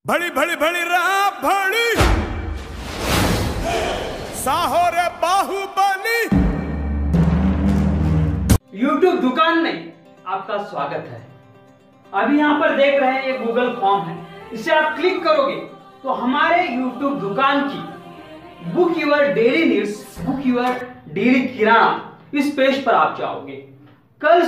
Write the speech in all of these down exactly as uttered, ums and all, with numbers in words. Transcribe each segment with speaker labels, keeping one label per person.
Speaker 1: भड़ी भड़ी भड़ी रहा भड़ी साहो रे बाहुबली।
Speaker 2: यूट्यूब दुकान में आपका स्वागत है। अभी यहाँ पर देख रहे हैं ये गूगल फॉर्म है, इसे आप क्लिक करोगे तो हमारे यूट्यूब दुकान की book your daily needs, book your daily kirana, इस पेज पर आप जाओगे। कल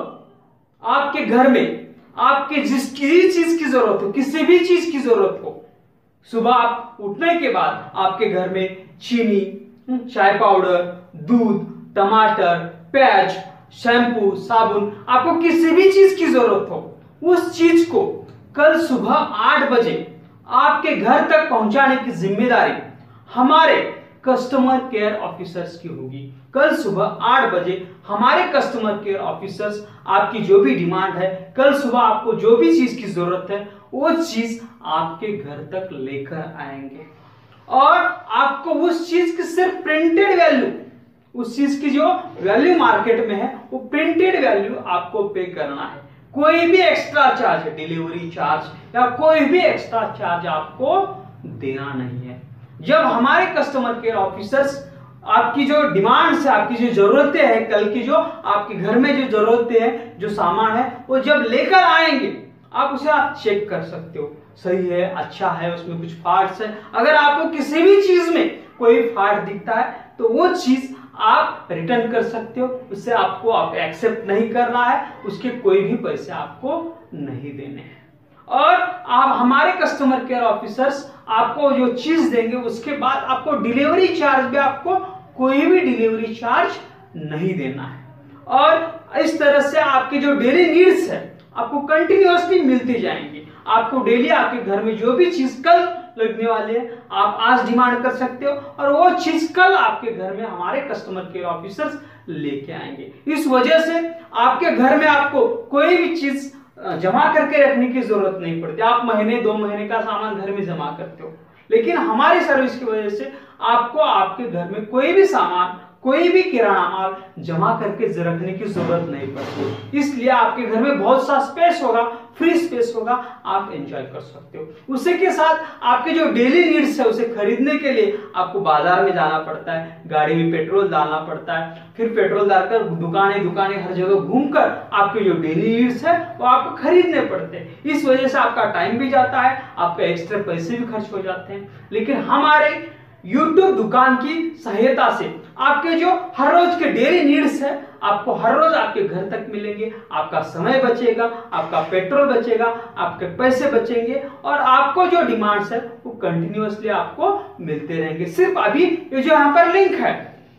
Speaker 2: सुबह आपके घर में आपके जिस किसी चीज की जरूरत हो, किसी भी चीज की जरूरत हो, सुबह आप उठने के बाद आपके घर में चीनी, चाय पाउडर, दूध, टमाटर, प्याज, शैम्पू, साबुन, आपको किसी भी चीज की जरूरत हो, उस चीज को कल सुबह आठ बजे आपके घर तक पहुंचाने की जिम्मेदारी हमारे कस्टमर केयर ऑफिसर्स की होगी। कल सुबह आठ बजे हमारे कस्टमर केयर ऑफिसर्स आपकी जो भी डिमांड है, कल सुबह आपको जो भी चीज की जरूरत है, वो चीज आपके घर तक लेकर आएंगे और आपको उस चीज की सिर्फ प्रिंटेड वैल्यू, उस चीज की जो वैल्यू मार्केट में है, वो प्रिंटेड वैल्यू आपको पे करना है। कोई भी एक्स्ट्रा चार्ज, डिलीवरी चार्ज या कोई भी एक्स्ट्रा चार्ज आपको देना नहीं है। जब हमारे कस्टमर केयर ऑफिसर्स आपकी जो डिमांड्स है, आपकी जो जरूरतें हैं, कल की जो आपके घर में जो जरूरतें हैं, जो सामान है, वो जब लेकर आएंगे, आप उसे आप चेक कर सकते हो, सही है, अच्छा है, उसमें कुछ फॉल्ट्स है। अगर आपको किसी भी चीज में कोई फॉल्ट दिखता है तो वो चीज आप रिटर्न कर सकते हो, उससे आपको आप एक्सेप्ट नहीं करना है, उसके कोई भी पैसे आपको नहीं देने हैं। और आप हमारे कस्टमर केयर ऑफिसर्स आपको जो चीज देंगे, उसके बाद आपको डिलीवरी चार्ज भी, आपको कोई भी डिलीवरी चार्ज नहीं देना है। और इस तरह से आपकी जो डेली नीड्स है आपको कंटिन्यूअसली मिलती जाएंगी। आपको डेली आपके घर में जो भी चीज कल लगने वाली है, आप आज डिमांड कर सकते हो और वो चीज कल आपके घर में हमारे कस्टमर केयर ऑफिसर्स लेके आएंगे। इस वजह से आपके घर में आपको कोई भी चीज जमा करके रखने की जरूरत नहीं पड़ती। आप महीने दो महीने का सामान घर में जमा करते हो, लेकिन हमारी सर्विस की वजह से आपको आपके घर में कोई भी सामान, कोई भी किराना माल जमा करके रखने की जरूरत नहीं पड़ती। इसलिए आपके घर में बहुत सा स्पेस होगा, फ्री स्पेस होगा, आप एंजॉय कर सकते हो। उसी के साथ आपके जो डेली नीड्स है, उसे खरीदने के लिए आपको बाजार में जाना पड़ता है, गाड़ी में पेट्रोल डालना पड़ता है, फिर पेट्रोल डालकर दुकानें दुकानें हर जगह घूमकर आपके जो डेली नीड्स है वो आपको खरीदने पड़ते हैं। इस वजह से आपका टाइम भी जाता है, आपके एक्स्ट्रा पैसे भी खर्च हो जाते हैं। लेकिन हमारे यूट्यूब दुकान की सहायता से आपके जो हर रोज के डेली नीड्स है, आपको हर रोज आपके घर तक मिलेंगे। आपका समय बचेगा, आपका पेट्रोल बचेगा, आपके पैसे बचेंगे और आपको जो डिमांड्स है वो कंटिन्यूअसली आपको मिलते रहेंगे। सिर्फ अभी ये जो यहाँ पर लिंक है,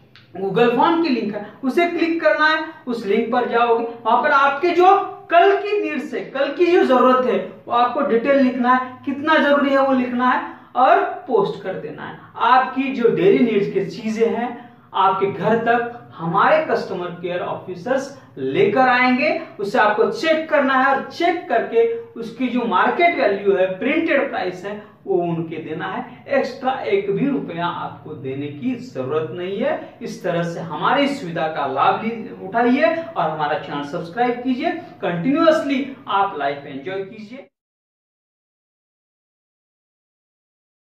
Speaker 2: गूगल फॉर्म की लिंक है, उसे क्लिक करना है, उस लिंक पर जाओगे, वहां पर आपके जो कल की नीड्स है, कल की जो जरूरत है, वो आपको डिटेल लिखना है, कितना जरूरी है वो लिखना है और पोस्ट कर देना है। आपकी जो डेली नीड्स की चीजें हैं आपके घर तक हमारे कस्टमर केयर ऑफिसर्स लेकर आएंगे। उसे आपको चेक करना है और चेक करके उसकी जो मार्केट वैल्यू है, प्रिंटेड प्राइस है, वो उनके देना है। एक्स्ट्रा एक भी रुपया आपको देने की जरूरत नहीं है। इस तरह से हमारी सुविधा का लाभ उठाइए और हमारा चैनल सब्सक्राइब कीजिए। कंटिन्यूअसली आप लाइफ एंजॉय कीजिए।